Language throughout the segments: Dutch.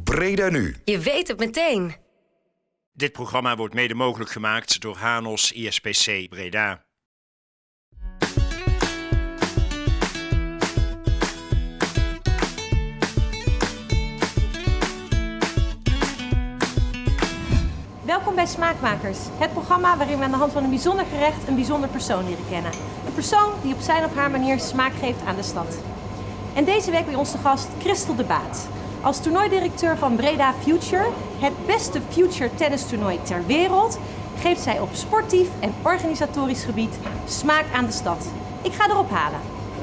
Breda Nu. Je weet het meteen. Dit programma wordt mede mogelijk gemaakt door Hanos ISPC Breda. Welkom bij Smaakmakers, het programma waarin we aan de hand van een bijzonder gerecht een bijzonder persoon leren kennen. Een persoon die op zijn of haar manier smaak geeft aan de stad. En deze week bij ons te gast Christel de Baat. Als toernooidirecteur van Breda Future, het beste future tennistoernooi ter wereld, geeft zij op sportief en organisatorisch gebied smaak aan de stad. Ik ga erop halen.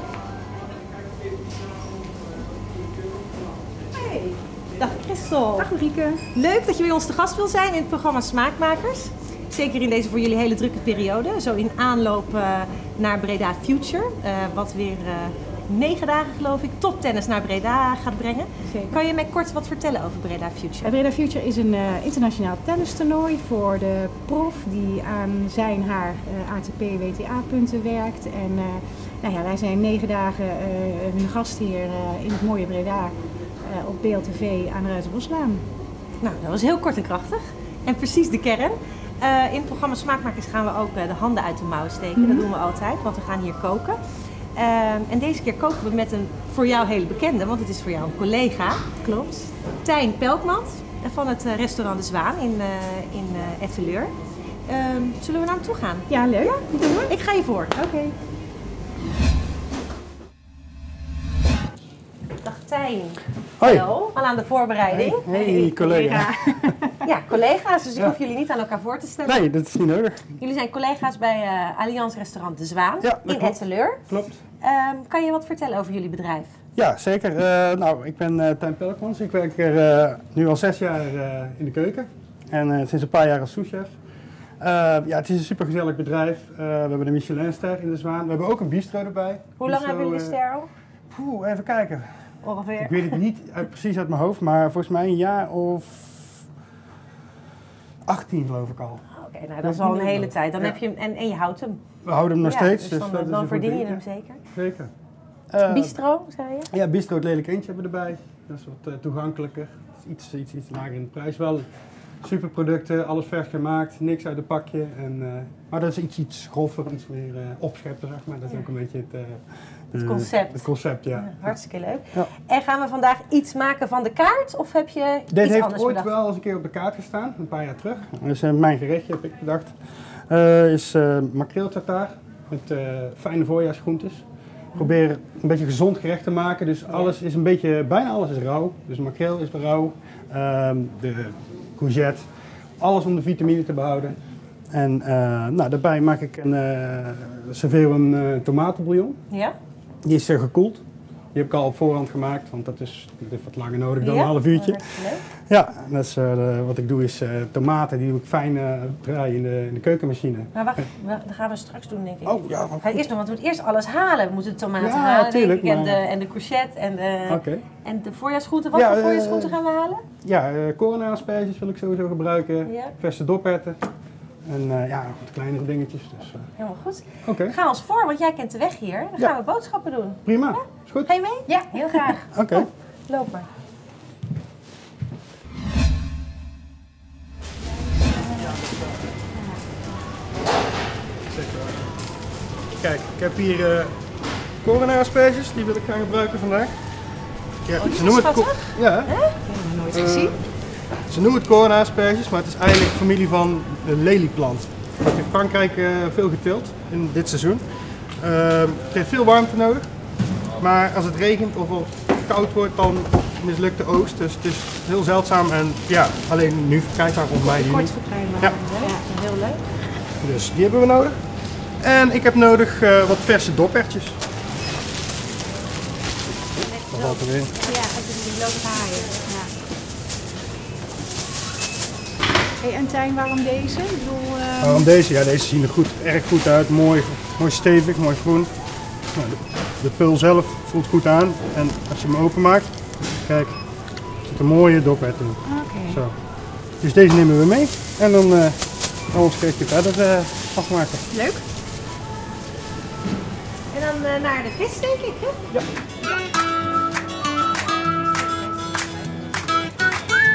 Hey. Dag Christel. Dag Marieke. Leuk dat je bij ons te gast wil zijn in het programma Smaakmakers. Zeker in deze voor jullie hele drukke periode. Zo in aanloop naar Breda Future. Wat weer 9 dagen geloof ik toptennis naar Breda gaat brengen. Zeker. Kan je mij kort wat vertellen over Breda Future? Breda Future is een internationaal tennistoernooi voor de prof die aan zijn/haar ATP-WTA-punten werkt. En wij zijn 9 dagen hun gastheer in het mooie Breda op BLTV aan de Ruitenboslaan. Nou, dat was heel kort en krachtig. En precies de kern. In het programma Smaakmakers gaan we ook de handen uit de mouw steken. Dat doen we altijd, want we gaan hier koken. En deze keer koken we met een voor jou hele bekende, want het is voor jou een collega. Klopt. Tijn Pelkmans van het restaurant De Zwaan in Etteleur. Zullen we naar hem toe gaan? Ja, leuk. Ja? Ik ga je voor. Oké. Dag Tijn. Hoi. Hallo, al aan de voorbereiding. Hey collega. Ja, ja, dus ik hoef jullie niet aan elkaar voor te stellen. Nee, dat is niet nodig. Jullie zijn collega's bij Allianz Restaurant De Zwaan in Etteleur. Klopt. Kan je wat vertellen over jullie bedrijf? Ja, zeker. Ik ben Tijn Pelkmans. Ik werk er nu al 6 jaar in de keuken. En sinds een paar jaar als souschef. Het is een supergezellig bedrijf. We hebben een Michelinster in De Zwaan. We hebben ook een bistro erbij. Hoe lang hebben jullie de ster al? Even kijken. Ongeveer. Ik weet het niet precies uit mijn hoofd, maar volgens mij een jaar of 18 geloof ik al. Oké, nou dat is al een hele tijd. Dan heb je hem en je houdt hem. We houden hem nog steeds. Dus dan verdien je hem zeker. Zeker. Bistro, zei je? Ja, Bistro het Lelijk Eendje hebben we erbij. Dat is wat toegankelijker. Iets lager in de prijs. Wel super producten, alles vers gemaakt, niks uit een pakje. Maar dat is iets groffer, iets meer opscheppen, zeg maar. Dat is ook een beetje het concept. Het concept, ja. Hartstikke leuk. Ja. En gaan we vandaag iets maken van de kaart? Of heb je iets Dit heeft anders ooit bedacht? wel eens een keer op de kaart gestaan, een paar jaar terug. Dat is mijn gerechtje, heb ik bedacht. Is makreel tartaar met fijne voorjaarsgroentes. Ik probeer een beetje gezond gerecht te maken, dus bijna alles is rauw. Dus makreel is rauw, de courgette, alles om de vitamine te behouden. En daarbij maak ik serveren we een tomatenbouillon. Ja? Die is gekoeld. Die heb ik al op voorhand gemaakt, want dat is wat langer nodig dan een half uurtje. Leuk. Ja, dat is, wat ik doe is tomaten, die doe ik fijn draaien in de keukenmachine. Maar wacht, dat gaan we straks doen denk ik. Oh ja, Ga eerst nog, want we moeten eerst alles halen. We moeten de tomaten Ja, halen tuurlijk, denk ik, maar- en de courgette Oké. en de voorjaarsgroenten. Wat voor voorjaarsgroenten gaan we halen? Ja, korenasperges wil ik sowieso gebruiken, Ja. verse doperwten en wat kleinere dingetjes. Dus, Helemaal goed. Oké. Ga ons voor, want jij kent de weg hier. Dan Ja. gaan we boodschappen doen. Prima, is goed? Ga je mee? Ja, heel graag. Oké. Loop maar. Kijk, ik heb hier korenasperges, die wil ik gaan gebruiken vandaag. Ja, die zijn schattig? Ja. Hè? Ik heb nog nooit gezien. Ze noemen het korenasperges, maar het is eigenlijk familie van de lelieplant. Wordt in Frankrijk veel geteeld in dit seizoen. Het heeft veel warmte nodig, maar als het regent of als het koud wordt, dan mislukt de oogst. Dus het is heel zeldzaam en ja, alleen nu verkrijgbaar volgens mij. Kort verkrijgbaar. Ja. Ja, heel leuk. Dus die hebben we nodig. En ik heb nodig wat verse dopertjes. Wat valt er weer? Ja, het is die loopt haaien. Ja. Hey, en Tijn, waarom deze? Ik bedoel, Waarom deze? Ja, deze zien er erg goed uit. Mooi stevig, mooi groen. Nou, de pul zelf voelt goed aan. En als je hem openmaakt, kijk, er zit een mooie dopert in. Oké. Zo. Dus deze nemen we mee. En dan gaan we ons gerechtje verder afmaken. Leuk. En dan naar de vis denk ik, hè? Ja.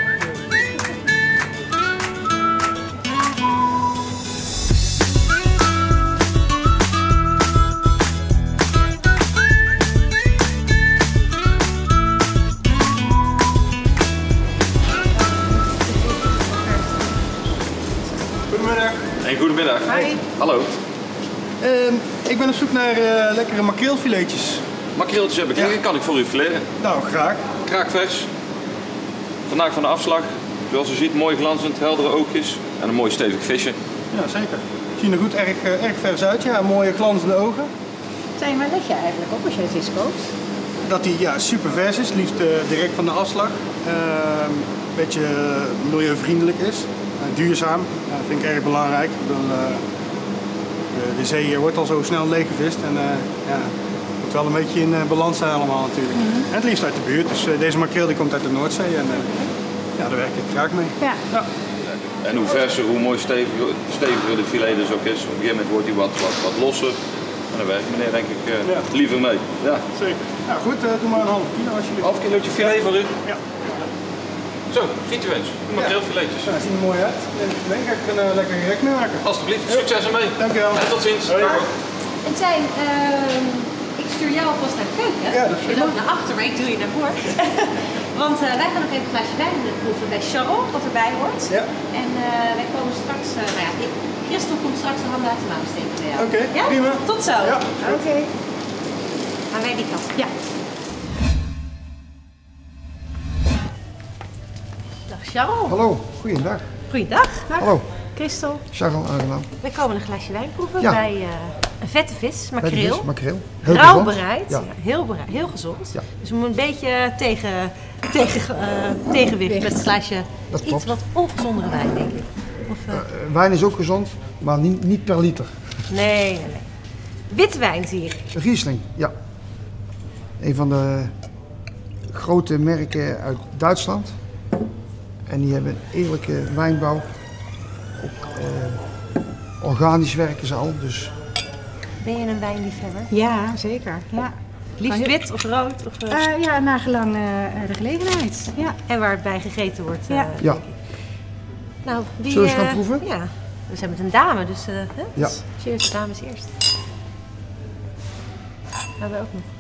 En goedemiddag. Hi. Hallo. Ik ben op zoek naar lekkere makreelfiletjes. Makreeltjes heb ik liggen, kan ik voor u fileren. Nou, graag. Kraakvers. Vandaag van de afslag. Zoals u ziet, mooi glanzend, heldere oogjes en een mooi stevig visje. Ja, zeker. Zien er goed erg vers uit, ja. Mooie glanzende ogen. Zijn, waar let je eigenlijk op als je vis koopt? Dat die super vers is, liefst direct van de afslag. Een beetje milieuvriendelijk is. Duurzaam, vind ik erg belangrijk. Ik bedoel, de zee wordt al zo snel leeggevist en het moet wel een beetje in balans zijn allemaal natuurlijk. En het liefst uit de buurt, dus deze makreel die komt uit de Noordzee en daar werk ik graag mee. Ja. Ja. En hoe verser, hoe mooi steviger de filet dus ook is. Op een gegeven moment wordt hij wat losser. En daar werkt meneer denk ik liever mee. Ja. Zeker. Ja, goed, doe maar een half kilo alsjeblieft. Half kilootje filet voor u. Ja. Zo, ziet u eens. Makreelfiletjes. Ja, zien er mooi uit. Denk ik er een lekker gerecht mee maken. Alsjeblieft, succes ermee. Dankjewel. En tot ziens. Hoi. Dag. En Tijn, ik stuur jou alvast naar de keuken. Ja, dat is je loopt naar achter, maar ik doe je naar voren. Want wij gaan nog even een glaasje wijn proeven bij Charles, wat erbij hoort. Ja. En wij komen straks, Christel komt straks de handen uit de mouw steken bij jou. Oké, ja? prima. Tot zo. Ja. Oké. Gaan wij die kant? Ja. Dag Charles. Hallo, goeiedag. Goeiedag. Hallo, Christel. Charles aangenaam. Wij komen een glaasje wijn proeven Ja. bij een vette vis, Bij de makreel. vis, makreel. Heel Rauw gezond. bereid, Ja. heel gezond. Ja. Dus we moeten een beetje tegenwicht met het glaasje Dat iets klopt. wat ongezondere wijn, denk ik. Of, Wijn is ook gezond, maar niet per liter. nee. Witte wijn zie ik. Riesling, ja. Een van de grote merken uit Duitsland. En die hebben een eerlijke wijnbouw. Ook, organisch werken ze al, dus Ben je een wijnliefhebber? Ja, zeker. Ja, Liefst wit of rood? Of, ja nagelang de gelegenheid. Ja. en waar het bij gegeten wordt. Ja. ja. Nou, die, Zullen we eens gaan proeven? Ja, we zijn met een dame, dus Ja. cheers, dames eerst. Hebben we ook nog.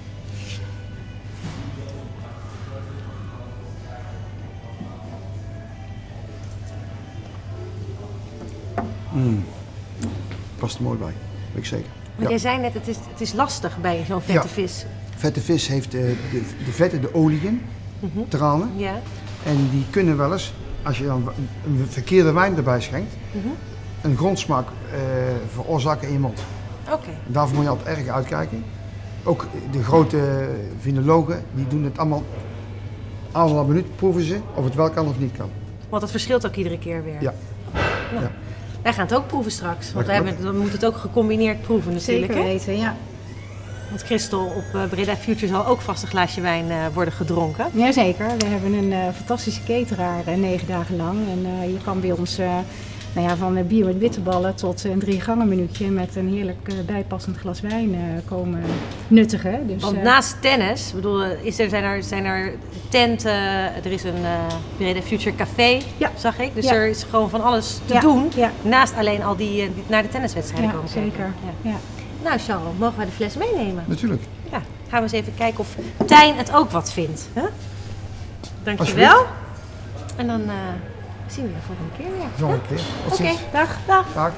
Past er mooi bij, weet ik zeker. Maar Ja. jij zei net, het is lastig bij zo'n vette Ja. vis. Vette vis heeft de vetten, de oliën, tranen. Ja. En die kunnen wel eens, als je dan een verkeerde wijn erbij schenkt, een grondsmaak veroorzaken in je mond. Oké. Daarvoor moet je altijd erg uitkijken. Ook de grote vinologen, die doen het allemaal een minuut, proeven ze of het wel kan of niet kan. Want dat verschilt ook iedere keer weer. Ja. Nou, Ja. Wij gaan het ook proeven straks. Want Dat klopt. dan moet het ook gecombineerd proeven natuurlijk. Zeker Hè? weten, ja. Want Christel op Breda Future zal ook vast een glaasje wijn worden gedronken. Jazeker, we hebben een fantastische cateraar 9 dagen lang. En je kan bij ons van bier met bitterballen tot een 3-gangen minuutje met een heerlijk bijpassend glas wijn komen nuttigen. Dus, Want naast tennis, ik bedoel, zijn er tenten, er is een Breda Future café, Ja. zag ik. Dus Ja. er is gewoon van alles te Ja. doen. Ja. Naast alleen al die naar de tenniswedstrijden ja, komen kijken. zeker. Ja. Ja. Nou Charles, mogen wij de fles meenemen? Natuurlijk. Ja, gaan we eens even kijken of Tijn het ook wat vindt. Hè? Dankjewel. Alsjeblieft. En dan zien we je de volgende keer weer. Volgende keer. Tot Oké, ziens. dag. Dag. Dag.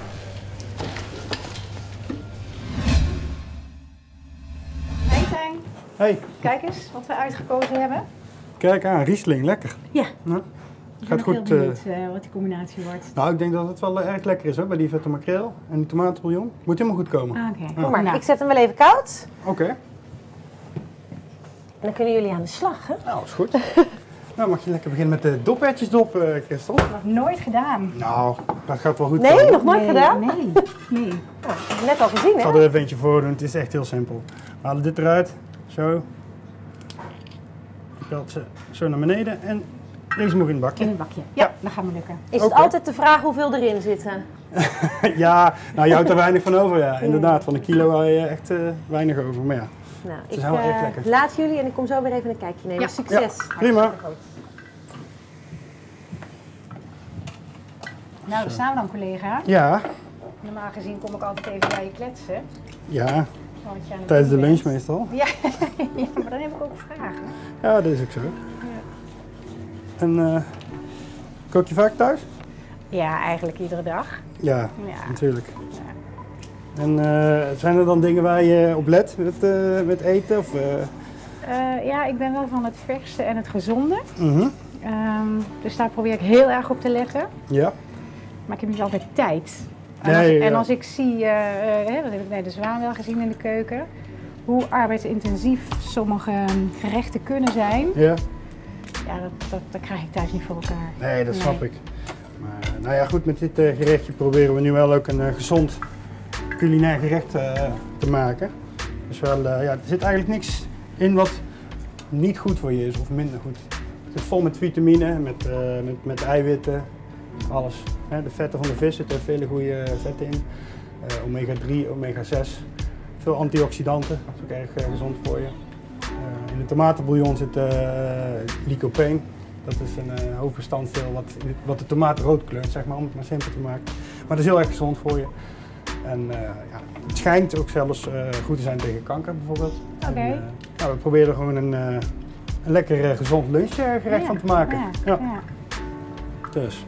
Hey Tijn, Hey, kijk eens wat we uitgekozen hebben. kijk aan, Riesling, lekker. Ja, Nou, ik gaat ben goed. heel benieuwd wat die combinatie wordt. Nou, ik denk dat het wel erg lekker is hoor, bij die vette makreel en die tomatenbouillon. Moet helemaal goed komen. Ah, oké. Kom maar, Nou, ik zet hem wel even koud. Oké, En dan kunnen jullie aan de slag, hè? nou is goed. Nou, mag je lekker beginnen met de doperwtjesdop, Christel? nog nooit gedaan. Nou, dat gaat wel goed Nee, komen. nog nooit Nee, gedaan? Nee, nee. Nou, net al gezien, Ik hè? zal er even eentje voor doen, het is echt heel simpel. We halen dit eruit, zo. Ik pelt ze zo naar beneden en deze moet in het bakje. In een bakje. Ja, dat gaat me lukken. Is het Oké. altijd de vraag hoeveel erin zitten? Ja, nou je houdt er weinig van over, ja. Inderdaad, van een kilo hou je echt weinig over, maar ja. Nou, is ik helemaal echt lekker. laat jullie en ik kom zo weer even een kijkje nemen. Ja. Succes. Ja, prima. Hartstikke goed. Nou, daar staan we dan, collega. Ja, Normaal gezien kom ik altijd even bij je kletsen. ja, Want je aan het tijdens de doen lunch bent. meestal. Ja, ja, maar dan heb ik ook vragen. Ja, dat is ook zo. En kook je vaak thuis? Ja, eigenlijk iedere dag. Ja, Ja. natuurlijk. Ja. En zijn er dan dingen waar je op let met eten? Of, Ja, ik ben wel van het verse en het gezonde. mhm. Dus daar probeer ik heel erg op te letten. Ja. Maar ik heb niet altijd tijd. Nee, Als ik zie, dat heb ik bij de Zwaan wel gezien in de keuken, hoe arbeidsintensief sommige gerechten kunnen zijn, Ja. ja, dat krijg ik thuis niet voor elkaar. Nee, dat snap ik. Maar nou ja, goed, met dit gerechtje proberen we nu wel ook een gezond culinair gerecht te maken. Dus wel, ja, er zit eigenlijk niks in wat niet goed voor je is of minder goed. Het zit vol met vitamine, met eiwitten, alles. De vetten van de vis zitten vele goede vetten in. Omega 3, omega 6. Veel antioxidanten, dat is ook erg gezond voor je. In de tomatenbouillon zit lycopene. Dat is een hoofdbestanddeel wat de tomaat rood kleurt, zeg maar, om het maar simpel te maken. Maar dat is heel erg gezond voor je. En ja, het schijnt ook zelfs goed te zijn tegen kanker bijvoorbeeld. Oké. En, nou, we proberen er gewoon een lekker gezond lunchgerecht van te maken. Ja. Dus.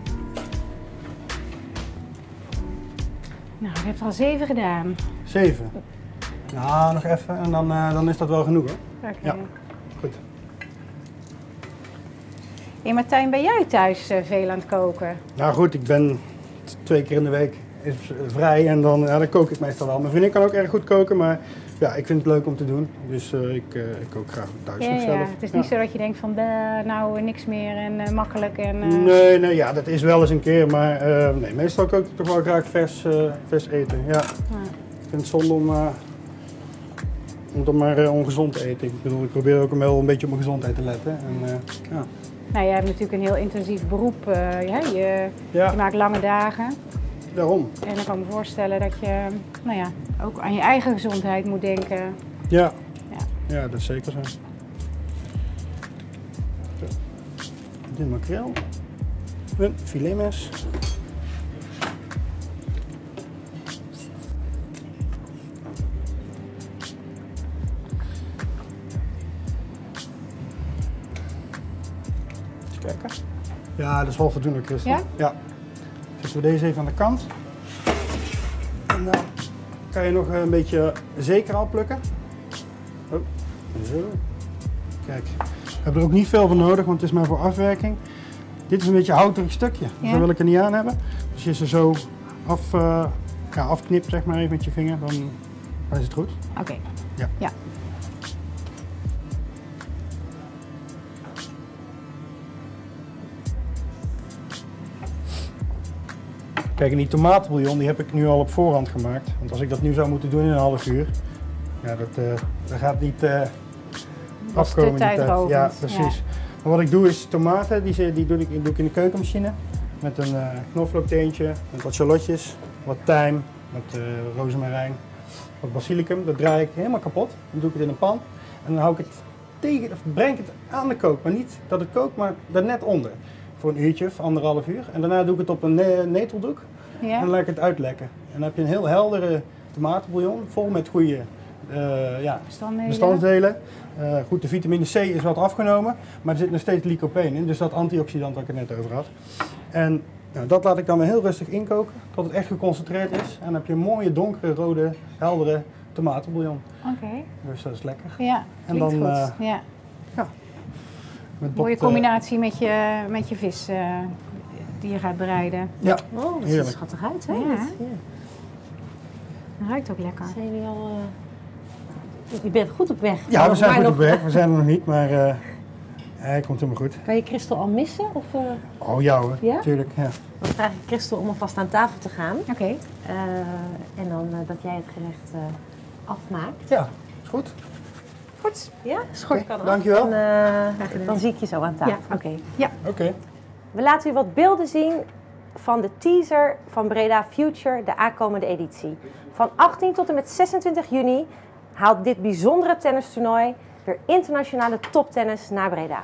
Nou, ik heb er al 7 gedaan. 7. Nou, nog even en dan is dat wel genoeg hoor. Oké. Ja, goed. Hey Martijn, ben jij thuis veel aan het koken? Nou goed, ik ben 2 keer in de week is vrij en dan kook ik meestal wel. Mijn vriendin kan ook erg goed koken, maar ja, ik vind het leuk om te doen. Dus ik kook graag thuis nog zelf. Ja. Het is niet zo dat je denkt van, nou niks meer en makkelijk en... Nee, ja, dat is wel eens een keer, maar nee, meestal kook ik toch wel graag vers eten. Ja. Ik vind het zonde om dan maar ongezond te eten. Ik bedoel, ik probeer ook wel een beetje op mijn gezondheid te letten. En, ja. Nou, jij hebt natuurlijk een heel intensief beroep. Je maakt lange dagen. Daarom. En ik kan me voorstellen dat je nou ja, ook aan je eigen gezondheid moet denken. Ja, Ja. ja dat is zeker zo. Dit makreel. Een filetmes. Eens kijken. Ja, dat is wel voldoende, Christel. Ja? Ja. Zetten we deze even aan de kant. En dan kan je nog een beetje zeekraal plukken. Oh, zo. Kijk, we hebben er ook niet veel van nodig, want het is maar voor afwerking. Dit is een beetje een houterig stukje, dus dat wil ik er niet aan hebben. Als je ze zo afknipt, zeg maar even met je vinger, dan is het goed. Oké. Ja. Kijk, en die tomatenbouillon die heb ik nu al op voorhand gemaakt. Want als ik dat nu zou moeten doen in een half uur, ja, dat gaat niet afkomen in die tijd. Ja, precies. Ja. Maar wat ik doe is tomaten, die doe ik in de keukenmachine. Met een knoflookteentje, met wat shallotjes, wat tijm, wat rozemarijn, wat basilicum. Dat draai ik helemaal kapot. Dan doe ik het in een pan en dan hou ik het tegen, of breng ik het aan de kook. Maar niet dat het kookt, maar daar net onder. Voor een uurtje of 1,5 uur. En daarna doe ik het op een neteldoek. Ja. En dan laat ik het uitlekken. En dan heb je een heel heldere tomatenbouillon, vol met goede bestanddelen. Goed, de vitamine C is wat afgenomen, maar er zit nog steeds lycopene in, dus dat antioxidant waar ik het net over had. En dat laat ik dan weer heel rustig inkoken, tot het echt geconcentreerd is. En dan heb je een mooie, donkere, rode, heldere tomatenbouillon. Oké. Dus dat is lekker. Ja, En dan, goed. Ja. Mooie combinatie met je vis die je gaat bereiden. Ja, Oh, dat ziet heerlijk. er schattig uit, hè? Ja. Ja. Het ruikt ook lekker. Zijn jullie al... Je bent goed op weg. Ja, we zijn Maar goed nog- op weg. We zijn er nog niet, maar hij komt helemaal goed. Kan je Christel al missen? Of, Oh ja hoor, Ja? tuurlijk. Ja. dan vraag ik Christel om alvast aan tafel te gaan. Oké. En dan dat jij het gerecht afmaakt. Ja, is goed. Goed. Ja? Schort kan af. Dankjewel. En, dan zie ik je zo aan tafel. Ja, oké. Ja. Oké. We laten u wat beelden zien van de teaser van Breda Future, de aankomende editie. Van 18 tot en met 26 juni haalt dit bijzondere tennistoernooi weer internationale toptennis naar Breda.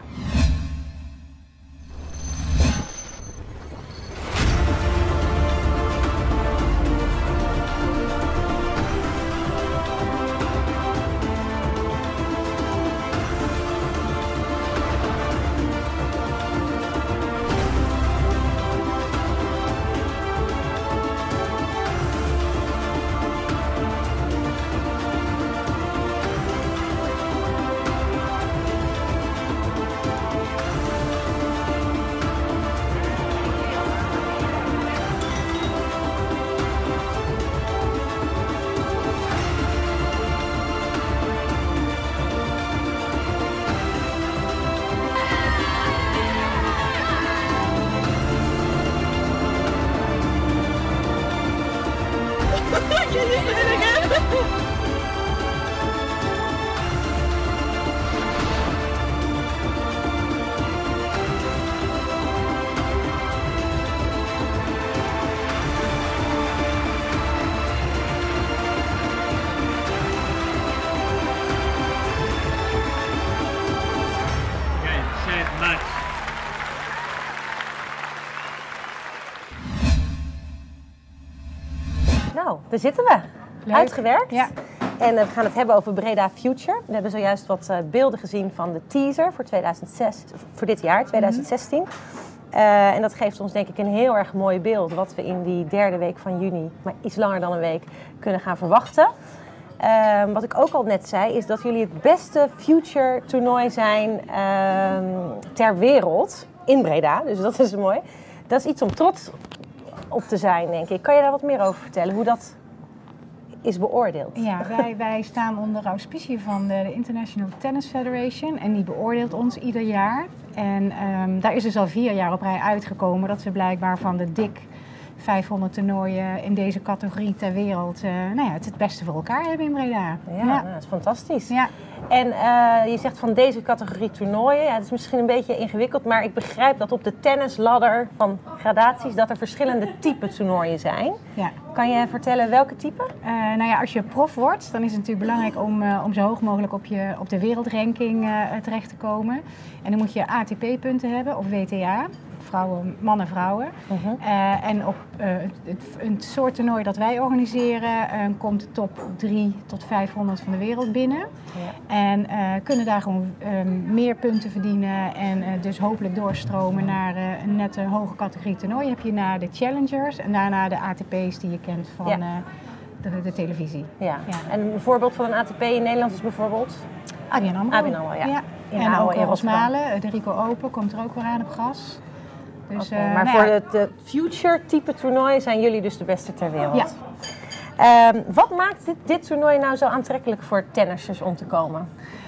Nou, daar zitten we. Leuk. Uitgewerkt. Ja. En we gaan het hebben over Breda Future. We hebben zojuist wat beelden gezien van de teaser voor dit jaar, 2016. En dat geeft ons denk ik een heel erg mooi beeld wat we in die derde week van juni, maar iets langer dan een week, kunnen gaan verwachten. Wat ik ook al net zei, is dat jullie het beste future toernooi zijn ter wereld in Breda. Dus dat is mooi. Dat is iets om trots op te zijn, denk ik. Kan je daar wat meer over vertellen, hoe dat is beoordeeld? Ja, wij staan onder auspicie van de International Tennis Federation en die beoordeelt ons ieder jaar. En daar is dus al 4 jaar op rij uitgekomen dat we blijkbaar van de dik 500 toernooien in deze categorie ter wereld het beste voor elkaar hebben in Breda. Ja, nou, dat is fantastisch. Ja. En je zegt van deze categorie toernooien, ja, het is misschien een beetje ingewikkeld, maar ik begrijp dat op de tennisladder van gradaties dat er verschillende type toernooien zijn. Ja. Kan je vertellen welke type? Als je prof wordt, dan is het natuurlijk belangrijk om zo hoog mogelijk op de wereldranking terecht te komen. En dan moet je ATP-punten hebben of WTA. Mannen, vrouwen. En op het soort toernooi dat wij organiseren komt de top 3 tot 500 van de wereld binnen. Ja. En kunnen daar gewoon meer punten verdienen en dus hopelijk doorstromen naar een net hoge categorie toernooi. Heb je naar de challengers en daarna de ATP's die je kent van de televisie. Ja. Ja. En een voorbeeld van een ATP in Nederland is bijvoorbeeld? ABN AMRO, ja. En ook in Rosmalen, de Rico Open komt er ook weer aan op gas. Dus, maar voor de future type toernooien zijn jullie dus de beste ter wereld. Ja. Wat maakt dit toernooi nou zo aantrekkelijk voor tennissers om te komen?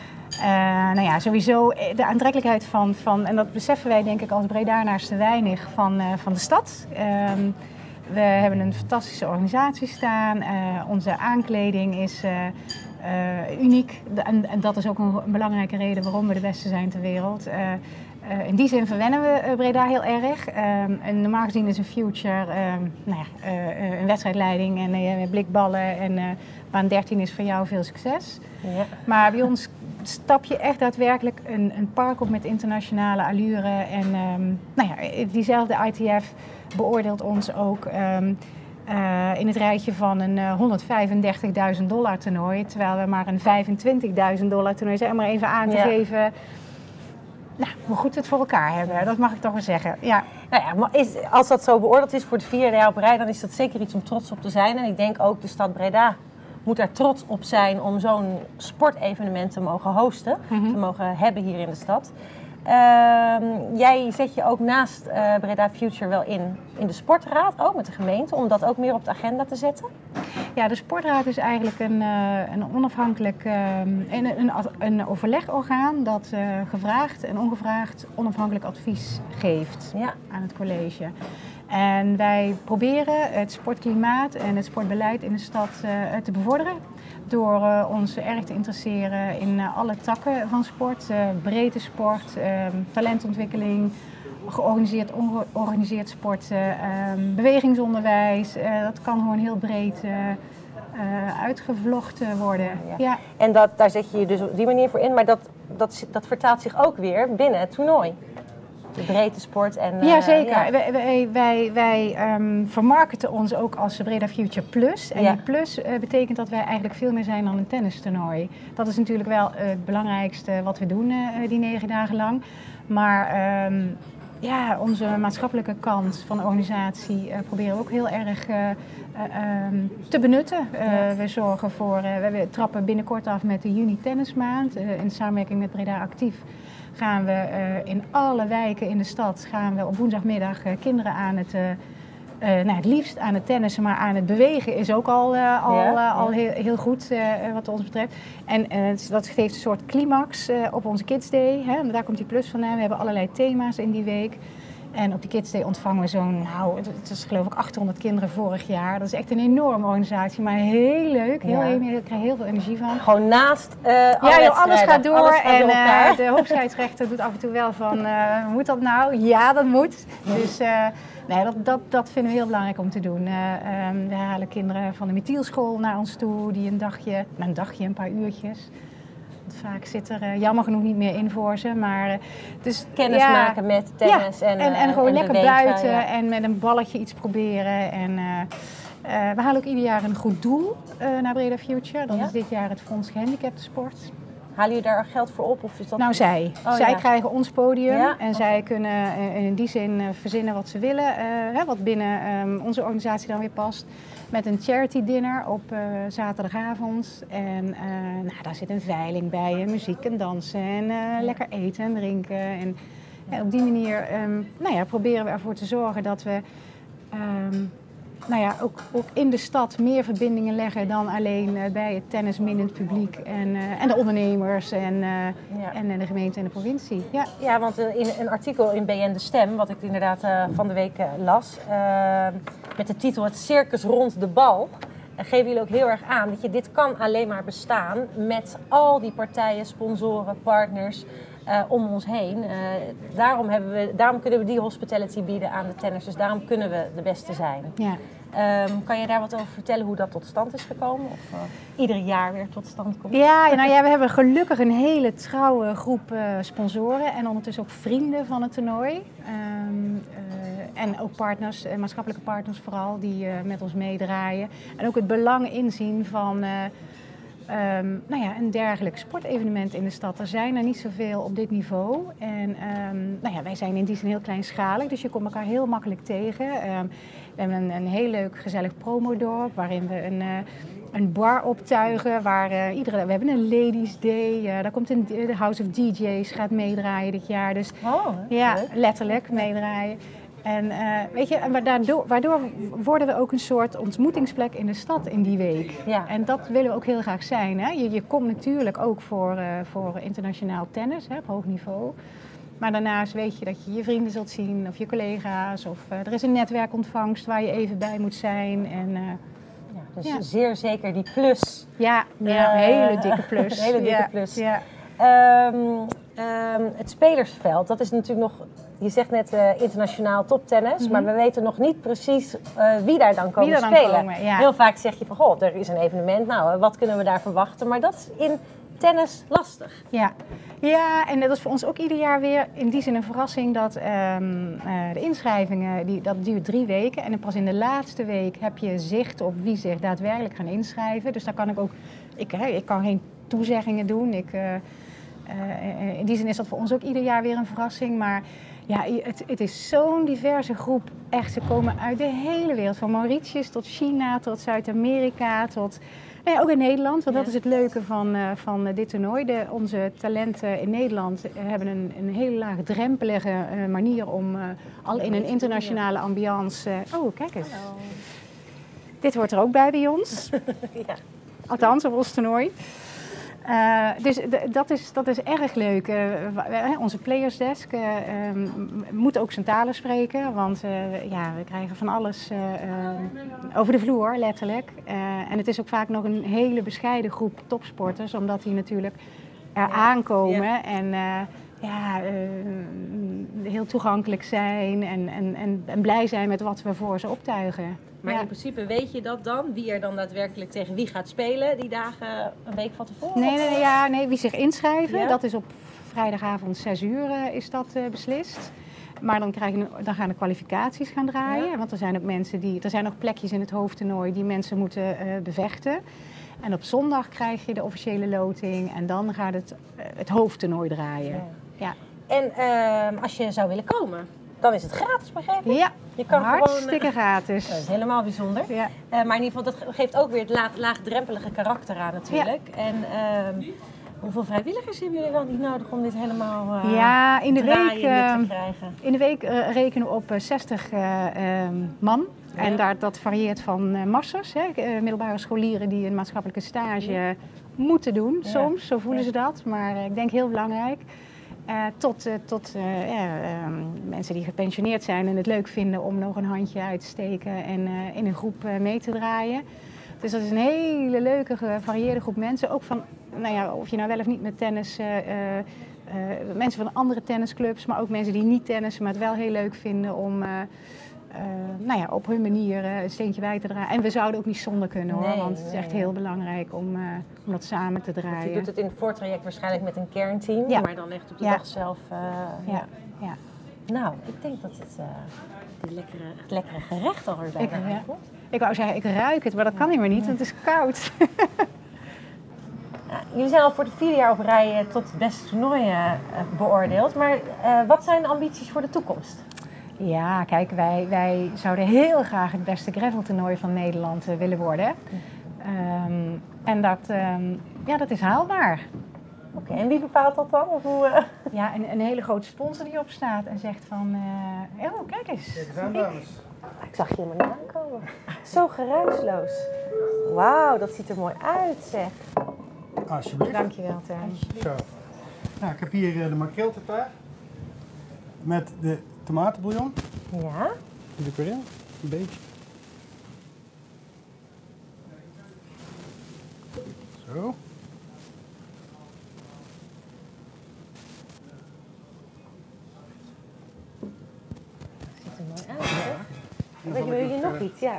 Sowieso de aantrekkelijkheid van en dat beseffen wij denk ik als Bredaanaars te weinig van de stad. We hebben een fantastische organisatie staan. Onze aankleding is uniek. En dat is ook een belangrijke reden waarom we de beste zijn ter wereld. In die zin verwennen we Breda heel erg. En normaal gezien is een future een wedstrijdleiding en blikballen en baan 13 is voor jou veel succes. Ja. Maar bij ons stap je echt daadwerkelijk een park op met internationale allure. En diezelfde ITF beoordeelt ons ook in het rijtje van een $135.000 toernooi. Terwijl we maar een $25.000 toernooi zijn. Om maar even aan te geven hoe goed we het voor elkaar hebben. Dat mag ik toch wel zeggen. Ja. Nou ja, maar als dat zo beoordeeld is voor het 4e jaar op rij, dan is dat zeker iets om trots op te zijn. En ik denk ook de stad Breda moet daar trots op zijn om zo'n sportevenement te mogen hosten. Te mogen hebben hier in de stad. Jij zet je ook naast Breda Future wel in de sportraad, ook met de gemeente, om dat ook meer op de agenda te zetten? Ja, de sportraad is eigenlijk een onafhankelijk een overlegorgaan dat gevraagd en ongevraagd onafhankelijk advies geeft aan het college. En wij proberen het sportklimaat en het sportbeleid in de stad te bevorderen door ons erg te interesseren in alle takken van sport, breedte sport, talentontwikkeling, georganiseerd sport, bewegingsonderwijs. Dat kan gewoon heel breed uitgevlochten worden. Ja. En daar zet je je dus op die manier voor in, maar dat vertaalt zich ook weer binnen het toernooi. De breedte sport en... Ja, zeker. Wij vermarkten ons ook als Breda Future Plus. En die plus betekent dat wij eigenlijk veel meer zijn dan een tennistoernooi. Dat is natuurlijk wel het belangrijkste wat we doen die 9 dagen lang. Maar onze maatschappelijke kant van de organisatie proberen we ook heel erg te benutten. We zorgen voor... we trappen binnenkort af met de juni tennismaand. In samenwerking met Breda Actief gaan we in alle wijken in de stad op woensdagmiddag kinderen aan het liefst aan het tennissen, maar aan het bewegen is ook al heel goed wat ons betreft. En dat geeft een soort climax op onze Kids Day. Hè? Daar komt die plus vandaan. We hebben allerlei thema's in die week. En op die Kids Day ontvangen we het is geloof ik 800 kinderen vorig jaar. Dat is echt een enorme organisatie, maar heel leuk. Ik krijg heel veel energie van. Gewoon naast alles gaat door. De hoofdscheidsrechter doet af en toe wel van, moet dat nou? Ja, dat moet. Dus dat vinden we heel belangrijk om te doen. We halen kinderen van de Methielschool naar ons toe, die een paar uurtjes. Vaak zit er jammer genoeg niet meer in voor ze, maar dus kennis maken met tennis en gewoon lekker bewegen, buiten en met een balletje iets proberen en We halen ook ieder jaar een goed doel naar Breda Future. Dat is dit jaar het Fonds Gehandicaptensport. Halen jullie daar geld voor op? Of is dat... Nou, zij krijgen ons podium en zij kunnen in die zin verzinnen wat ze willen. Wat binnen onze organisatie dan weer past. Met een charity dinner op zaterdagavond. En daar zit een veiling bij, muziek en dansen en lekker eten en drinken. En op die manier proberen we ervoor te zorgen dat we ook in de stad meer verbindingen leggen dan alleen bij het tennisminnend publiek en de ondernemers en de gemeente en de provincie. Ja, want in een artikel in BN De Stem, wat ik inderdaad van de week las, met de titel Het circus rond de bal, geven jullie ook heel erg aan dat dit kan alleen maar bestaan met al die partijen, sponsoren, partners om ons heen. Daarom kunnen we die hospitality bieden aan de tenners, dus daarom kunnen we de beste zijn. Ja. Kan je daar wat over vertellen hoe dat tot stand is gekomen? Of ieder jaar weer tot stand komt? We hebben gelukkig een hele trouwe groep sponsoren en ondertussen ook vrienden van het toernooi. En ook partners, maatschappelijke partners vooral, die met ons meedraaien. En ook het belang inzien van een dergelijk sportevenement in de stad. Er zijn er niet zoveel op dit niveau. En wij zijn in die zin heel kleinschalig, dus je komt elkaar heel makkelijk tegen. We hebben een heel leuk gezellig promodorp waarin we een bar optuigen. We hebben een Ladies Day. Daar komt de House of DJ's gaat meedraaien dit jaar. Dus letterlijk meedraaien. En waardoor worden we ook een soort ontmoetingsplek in de stad in die week. Ja. En dat willen we ook heel graag zijn. Hè? Je komt natuurlijk ook voor internationaal tennis op hoog niveau. Maar daarnaast weet je dat je je vrienden zult zien of je collega's. Of er is een netwerkontvangst waar je even bij moet zijn. En, zeer zeker die plus. Een hele dikke plus. Een hele dikke plus. Ja. Het spelersveld, dat is natuurlijk nog... Je zegt net internationaal toptennis, maar we weten nog niet precies wie daar dan komen spelen. Heel vaak zeg je van, er is een evenement, wat kunnen we daar verwachten? Maar dat is in tennis lastig. Ja, en dat is voor ons ook ieder jaar weer in die zin een verrassing dat de inschrijvingen, dat duurt 3 weken. En pas in de laatste week heb je zicht op wie zich daadwerkelijk gaan inschrijven. Dus daar kan ik kan geen toezeggingen doen. In die zin is dat voor ons ook ieder jaar weer een verrassing. Maar het is zo'n diverse groep. Echt, ze komen uit de hele wereld. Van Mauritius tot China, tot Zuid-Amerika, tot... ook in Nederland, want dat is het leuke van dit toernooi. Onze talenten in Nederland hebben een hele laagdrempelige manier om al in een internationale ambiance... kijk eens. Hallo. Dit hoort er ook bij ons. Althans, op ons toernooi. Dus dat is erg leuk. Onze Players Desk moet ook zijn talen spreken, want we krijgen van alles over de vloer, letterlijk. En het is ook vaak nog een hele bescheiden groep topsporters, omdat die natuurlijk aankomen en heel toegankelijk zijn en blij zijn met wat we voor ze optuigen. Maar in principe weet je dat dan? Wie er dan daadwerkelijk tegen wie gaat spelen die dagen een week van tevoren? Nee, wie zich inschrijven. Ja? Dat is op vrijdagavond 6 uur is dat beslist. Maar dan gaan de kwalificaties gaan draaien. Ja. Want er zijn ook er zijn nog plekjes in het hoofdtoernooi die mensen moeten bevechten. En op zondag krijg je de officiële loting en dan gaat het hoofdtoernooi draaien. Ja. En als je zou willen komen, dan is het gratis, begrijp ik? Ja, je kan hartstikke gratis. Dat is helemaal bijzonder. Ja. Maar in ieder geval, dat geeft ook weer het laagdrempelige karakter aan natuurlijk. Ja. En hoeveel vrijwilligers hebben jullie dan niet nodig om dit helemaal in de week te krijgen? In de week rekenen we op 60 man. Ja. En dat varieert van massers, middelbare scholieren die een maatschappelijke stage moeten doen. Soms, zo voelen ze dat. Maar ik denk heel belangrijk. Tot mensen die gepensioneerd zijn en het leuk vinden om nog een handje uit te steken en in een groep mee te draaien. Dus dat is een hele leuke, gevarieerde groep mensen. Ook van, of je nou wel of niet met tennis, mensen van andere tennisclubs, maar ook mensen die niet tennissen, maar het wel heel leuk vinden om op hun manier een steentje bij te dragen. En we zouden ook niet zonder kunnen hoor, want het is echt heel belangrijk om dat samen te draaien. Je doet het in het voortraject waarschijnlijk met een kernteam, maar dan echt op de dag zelf. Nou, ik denk het lekkere gerecht alweer bijna. Ik wou zeggen, ik ruik het, maar dat kan helemaal niet, want het is koud. Jullie zijn al voor het 4e jaar op rij tot het beste toernooi beoordeeld. Maar wat zijn de ambities voor de toekomst? Ja, kijk, wij zouden heel graag het beste graveltoernooi van Nederland willen worden. En dat is haalbaar. Oké, en wie bepaalt dat dan? Of hoe, Ja, een hele grote sponsor die opstaat en zegt van... oh, kijk eens. Kijk eens aan, dames. Ik zag je helemaal niet aankomen. Zo geruisloos. Wauw, dat ziet er mooi uit, zeg. Alsjeblieft. Dankjewel, Teun. Zo. Nou, ik heb hier de makreeltartaar met de tomatenbouillon. Ja? Die doe ik erin, een beetje. Zo. Ziet er mooi uit, hè? Wil je nog iets? Ja.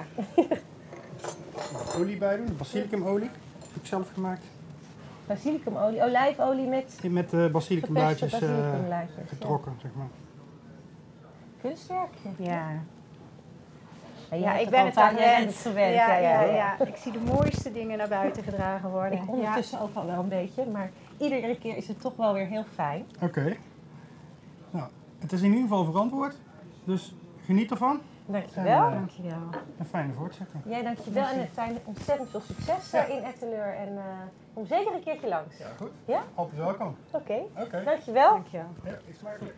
Olie bij doen, basilikumolie. Heb ik zelf gemaakt. Basilicumolie, olijfolie met Basilicumblaadjes basilicumlaadjes, getrokken, zeg maar. kunstwerkje. Ja. Ja, ik ben het gewend. gewend. Ja. Ik zie de mooiste dingen naar buiten gedragen worden. Ik ondertussen ook al wel een beetje, maar iedere keer is het toch wel weer heel fijn. Oké. Nou, het is in ieder geval verantwoord, dus geniet ervan. Dankjewel. Dankjewel. Een fijne voortzetten. Jij dankjewel en het ontzettend veel succes in Etteleur en kom zeker een keertje langs. Ja, goed. Ja? Altijd welkom. Oké. Oké. Dankjewel. Dankjewel. Ja, is smakelijk.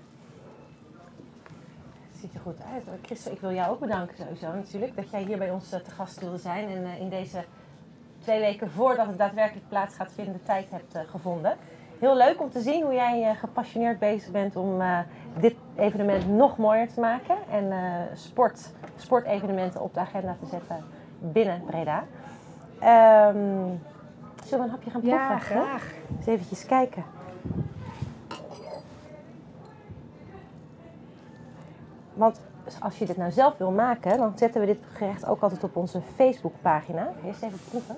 Het ziet er goed uit. Christel, ik wil jou ook bedanken sowieso natuurlijk dat jij hier bij ons te gast wilde zijn en in deze 2 weken voordat het daadwerkelijk plaats gaat vinden de tijd hebt gevonden. Heel leuk om te zien hoe jij gepassioneerd bezig bent om dit evenement nog mooier te maken en sportevenementen op de agenda te zetten binnen Breda. Zullen we een hapje gaan proeven? Ja, graag. Eens eventjes kijken. Want als je dit nou zelf wil maken, dan zetten we dit gerecht ook altijd op onze Facebookpagina. Eerst even proeven.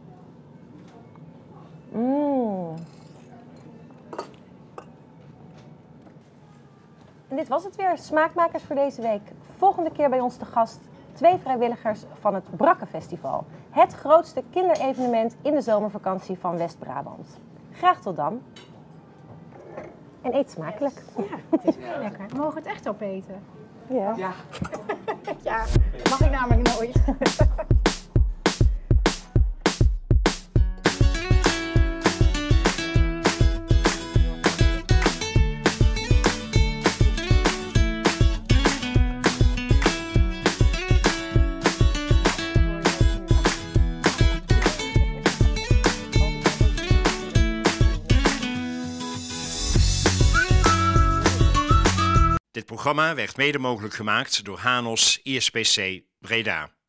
En dit was het weer, Smaakmakers voor deze week. Volgende keer bij ons te gast 2 vrijwilligers van het Brakkenfestival. Het grootste kinderevenement in de zomervakantie van West-Brabant. Graag tot dan. En eet smakelijk. Ja, het is heel lekker. We mogen het echt opeten. Ja. Ja, mag ik namelijk nooit. Dit programma werd mede mogelijk gemaakt door Hanos ISPC Breda.